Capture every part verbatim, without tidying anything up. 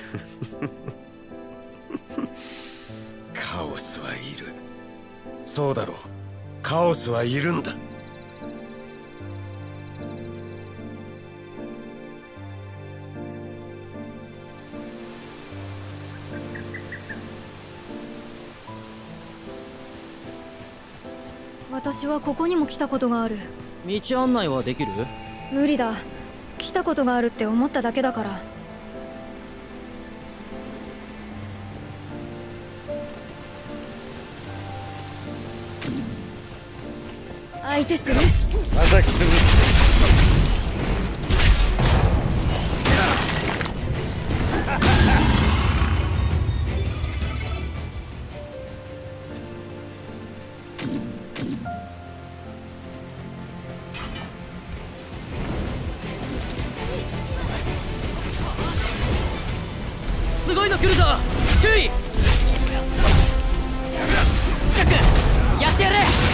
カオスはいる。そうだろう。カオスはいるんだ。 私はここにも来たことがある。 道案内はできる？ 無理だ。来たことがあるって思っただけだから。相手する？ 叩き潰す。 すごいの来るぞ。注意。やってやれ。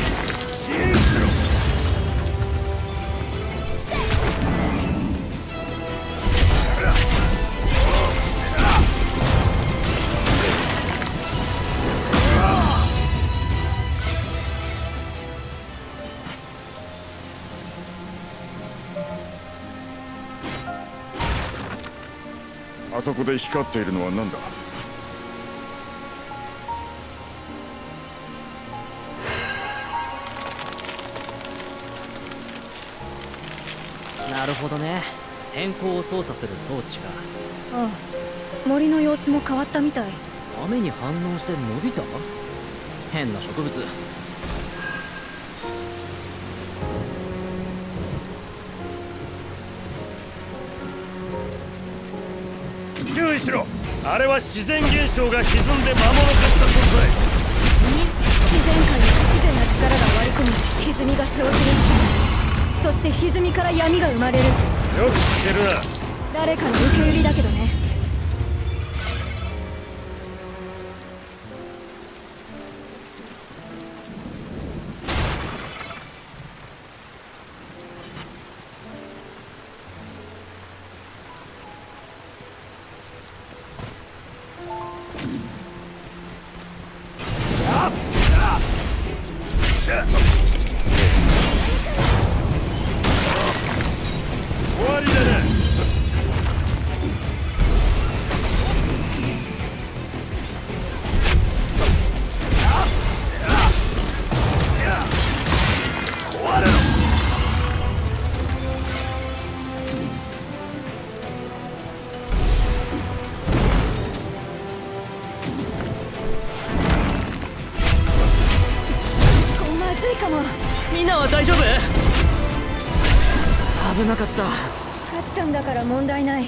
あそこで光っているのは何だ？ なるほどね。天候を操作する装置か。 ああ、森の様子も変わったみたい。 雨に反応して伸びた？変な植物。 注意しろ。あれは自然現象が歪んで魔物化した存在。 自然界に不自然な力が割り込み歪みが生じる。そして歪みから闇が生まれる。 よく知ってるな。 誰かの受け売りだけどね。 終わりだな。 まずいかも。 みんなは大丈夫？危なかった。 勝ったんだから問題ない。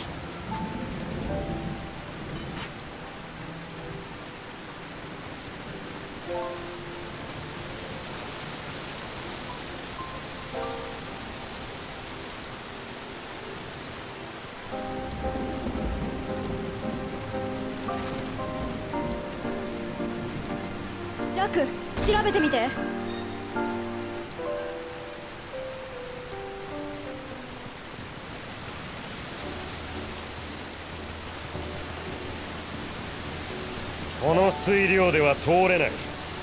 ジャック、調べてみて。 この水量では通れない。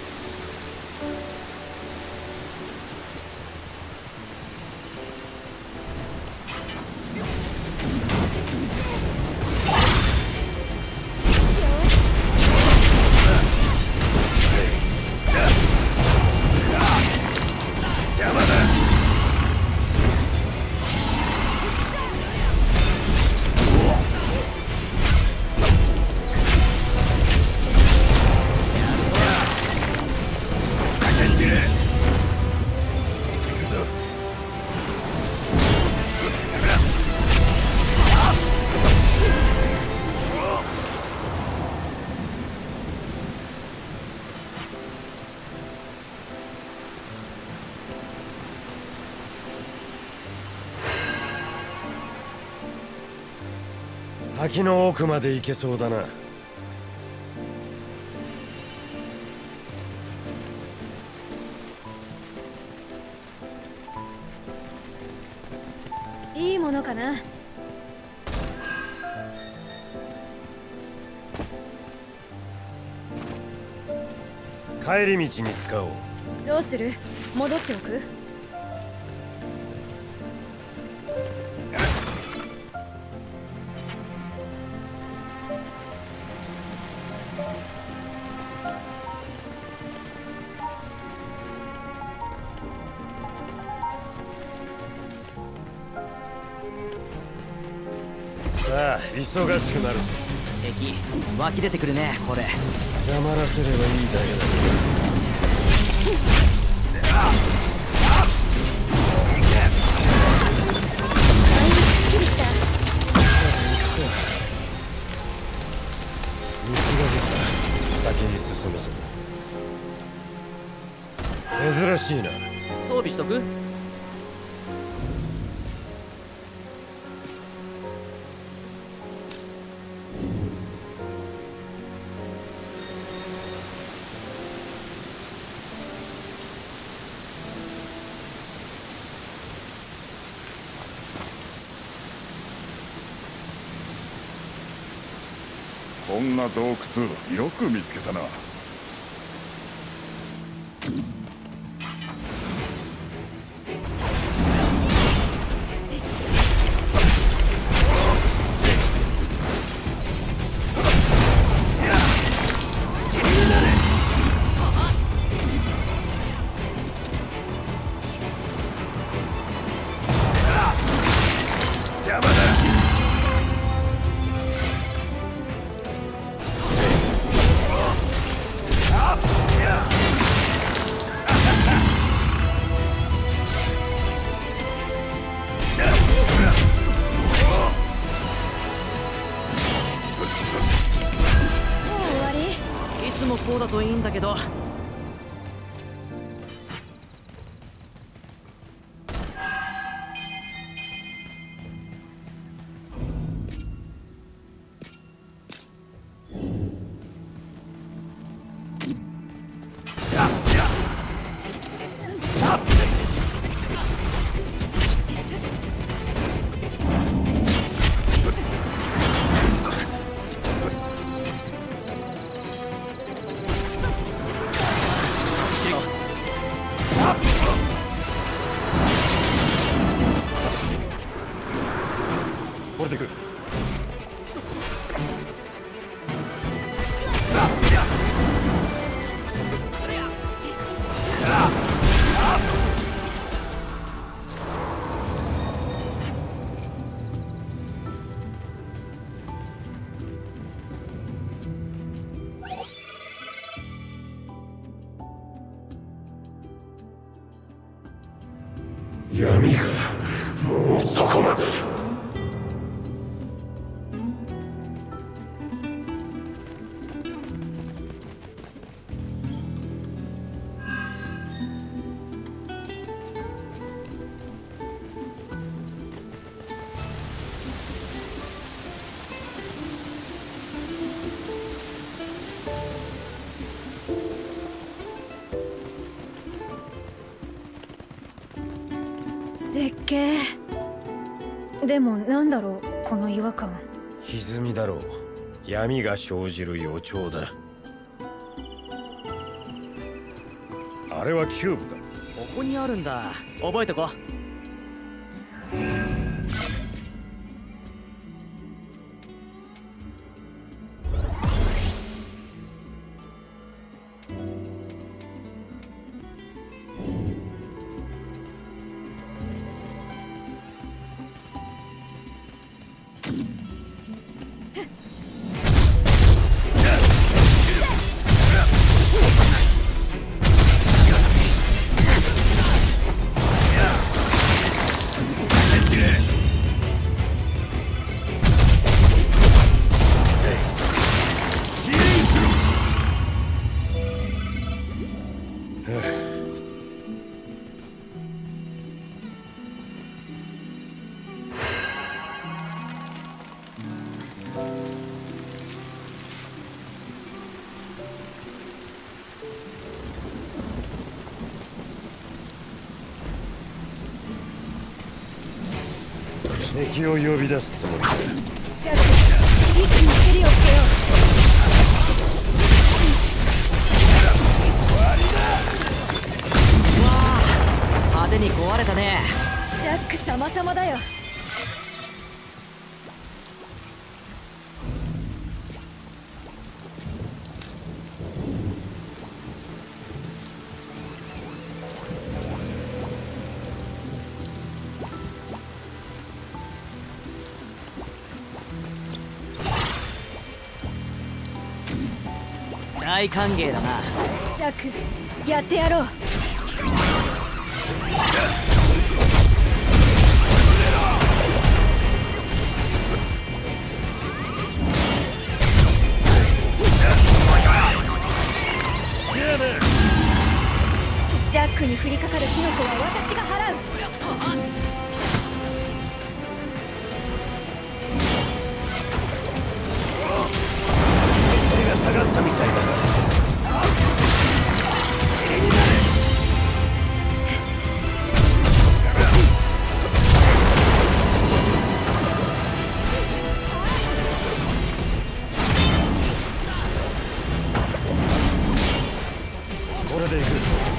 滝の奥まで行けそうだな。 いいものかな。 帰り道に使おう。 どうする？戻っておく？ さあ忙しくなるぞ。 敵湧き出てくるねこれ。 黙らせればいいだけだ。先に進むぞ。珍しいな。 装備しとく？ こんな洞窟よく見つけたな。 邪魔だ。 いつもこうだといいんだけど。 降りてくる。 闇がもうそこまで。 絶景。でもなんだろうこの違和感。 歪みだろう。闇が生じる予兆だ。あれはキューブか。 ここにあるんだ。覚えとこ。 敵を呼び出すつもりだ。 じゃあ一気に蹴りをつけよう。 さまだよ。 大歓迎だな。 ジャック、やってやろう。ジャックに降りかかる火の粉は私が払う。 手が下がったみたいだな。これで行く。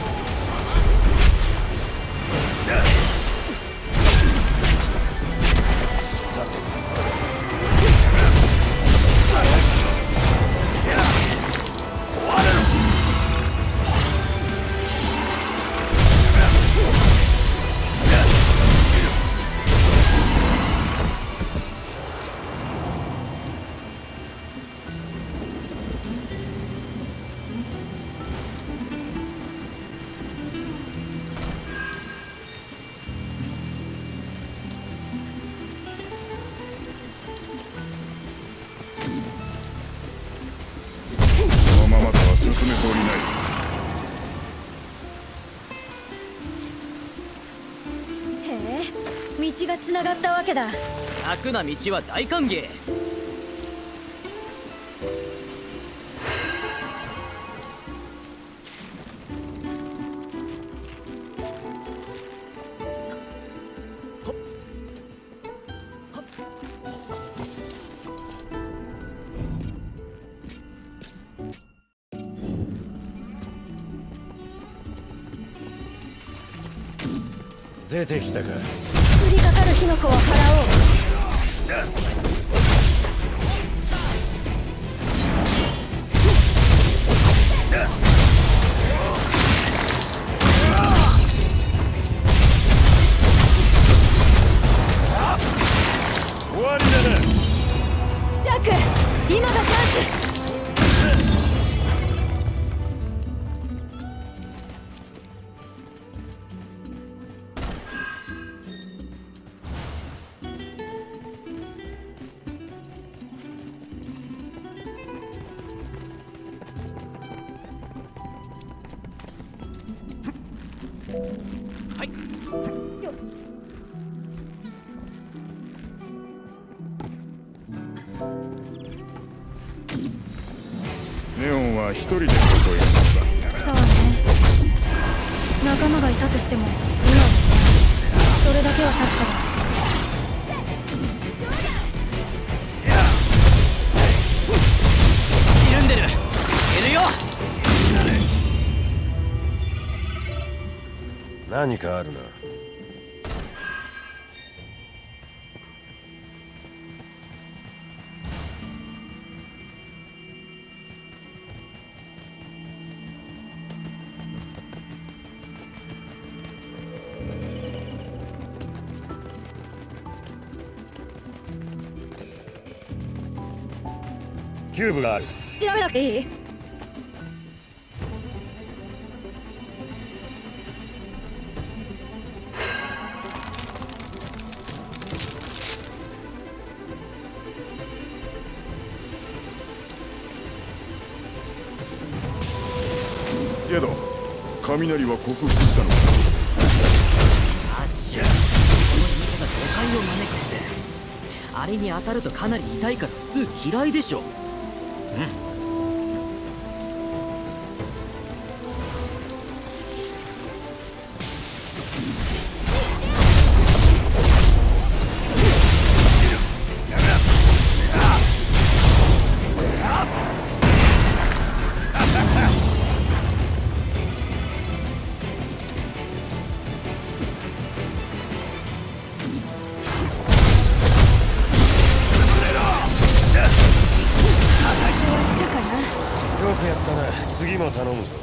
このままでは進めそうにない。 へえ、道がつながったわけだ。 楽な道は大歓迎。 出てきたか。 降りかかる火の粉は払おう。 終わりだな。 ジャック、今がチャンス。 はい。 よっ。 ネオンは一人でここへ行ったんだ。 そうね。仲間がいたとしても今はそれだけは確かだ。 緩んでる。いるよ。 何かあるな。キューブがある。 調べなくていい？ けど雷は克服したのか。 アッシュ、この言い方誤解を招くって。あれに当たるとかなり痛いから普通嫌いでしょ。うん。 くやったな。次も頼むぞ。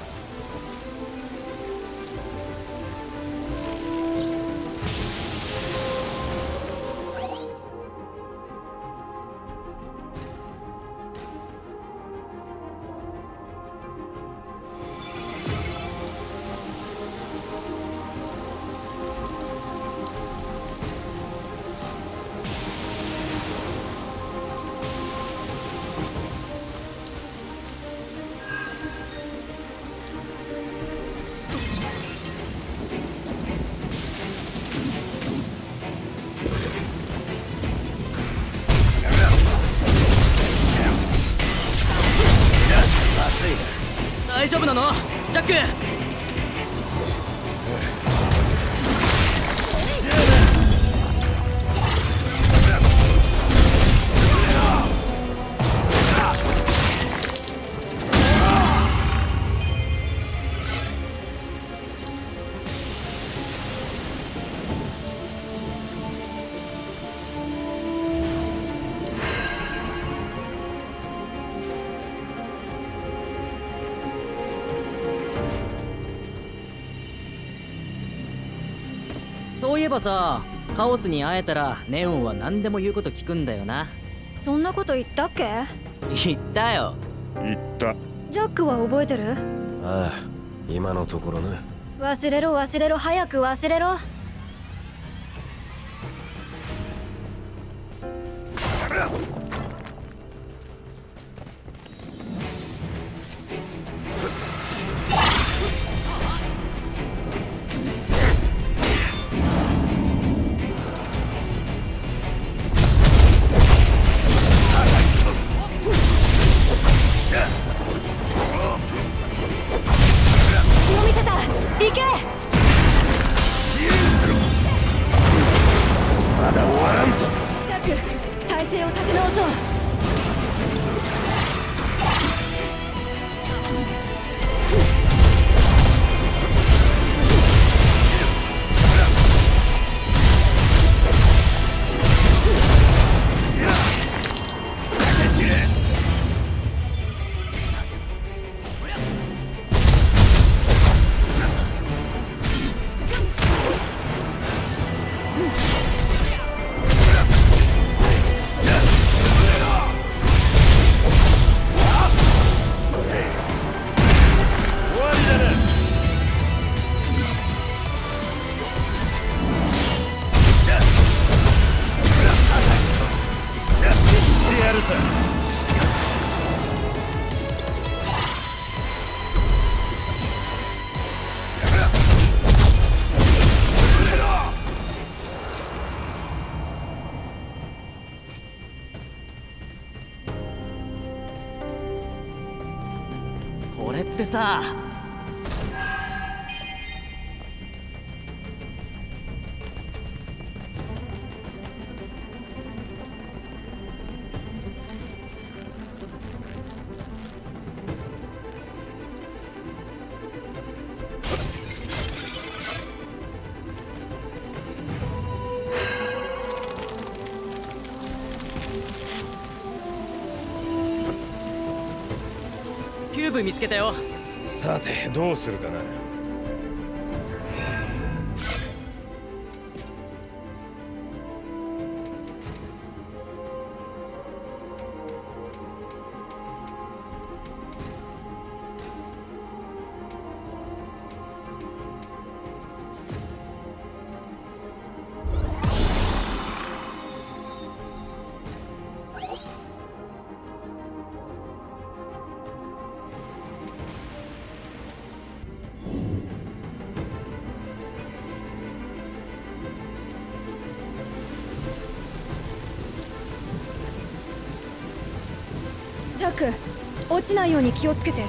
大丈夫なのジャック？そういえばさ、カオスに会えたらネオンは何でも言うこと聞くんだよな。 そんなこと言ったっけ？ 言ったよ。 言った。 ジャックは覚えてる？ ああ、今のところね。 忘れろ忘れろ、早く忘れろ。 これってさ、キューブ見つけたよ。 さてどうするかな。 ジャック、落ちないように気をつけて。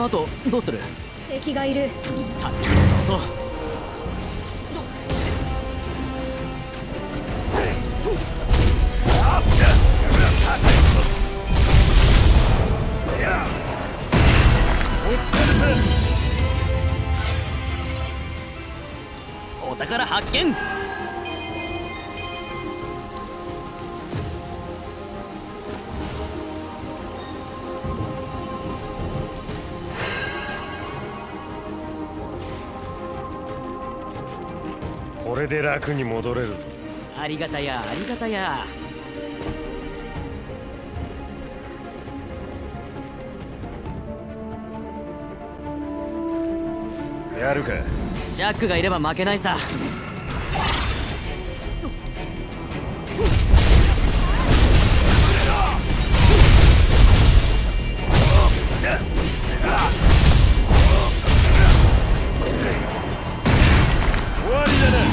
後どうする？ 敵がいる。 さそうお宝発見。 これで楽に戻れる。 ありがたやありがたや。 やるか。 ジャックがいれば負けないさ。 終わりだな。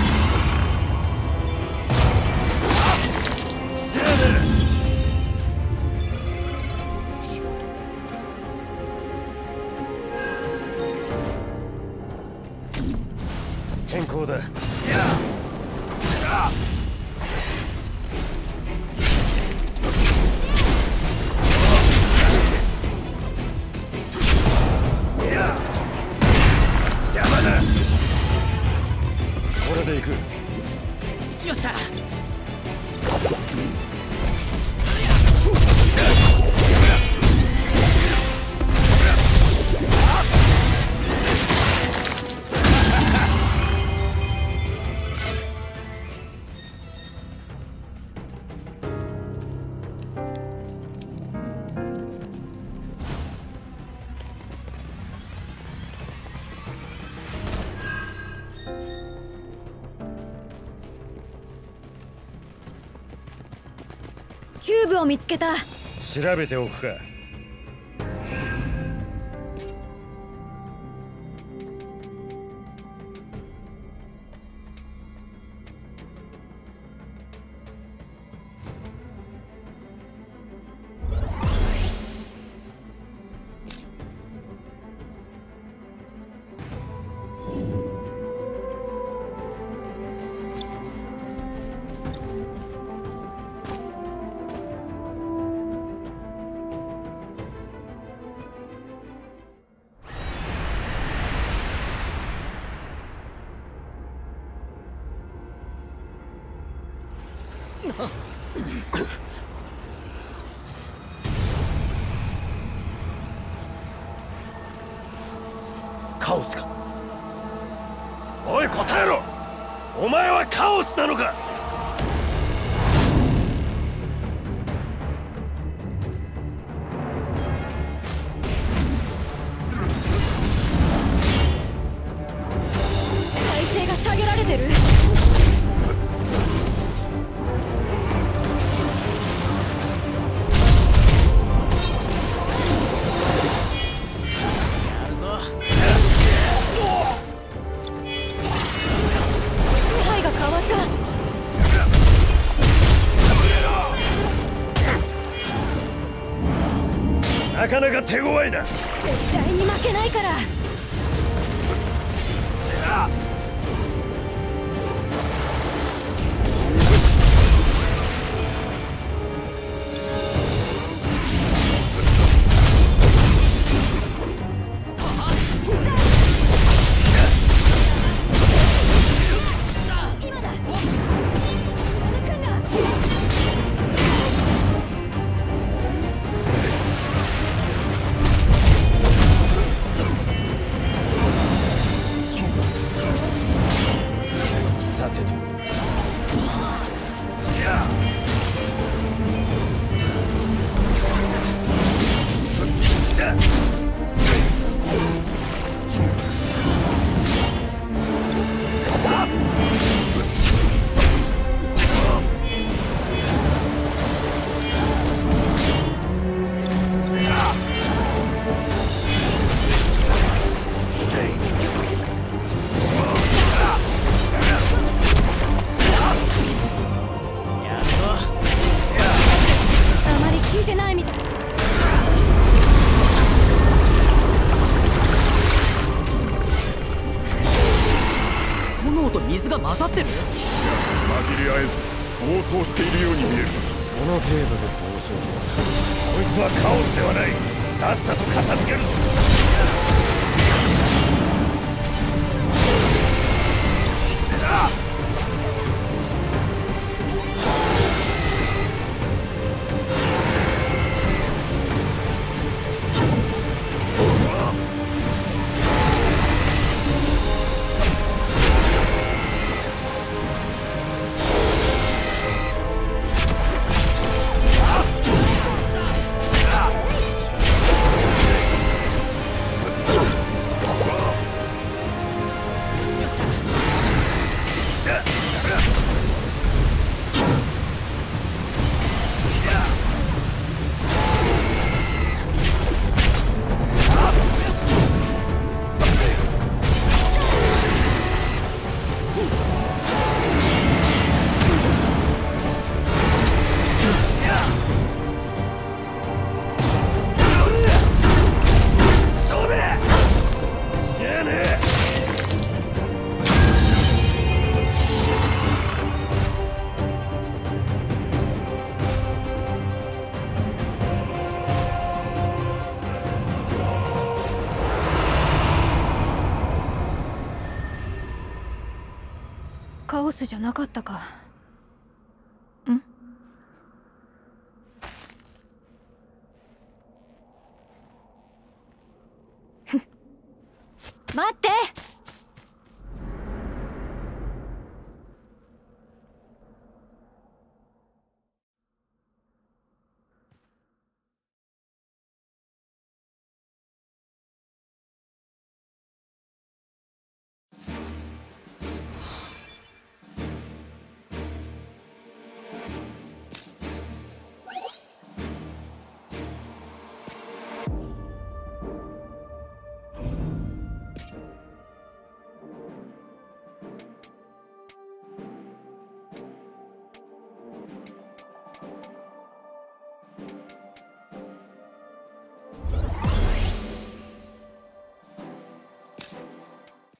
健康だ。邪魔だ。これで行く。 よっしゃ。 キューブを見つけた。 調べておくか。カオスか。おい答えろ。お前はカオスなのか。 体勢が下げられてる。 なかなか手強いな。 絶対に負けないから。今だ。抜くんだ。 混ざってる？ 混じり合えず暴走しているように見える。 この程度で暴走とは。 こいつはカオスではない。さっさと片付けるぞ。 カオスじゃなかったか。ん？待って！